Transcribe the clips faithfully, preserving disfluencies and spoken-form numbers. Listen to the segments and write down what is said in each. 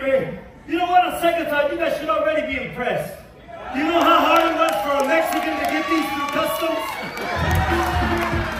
angry. You know what? On second thought, you guys should already be impressed. You know how hard it was for a Mexican to get these through customs?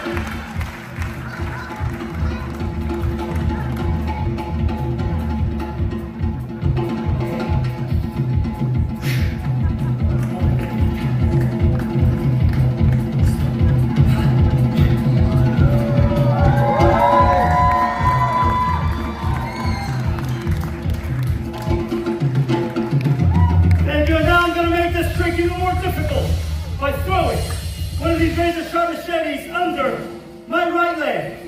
Even more difficult by throwing one of these razor sharp machetes under my right leg.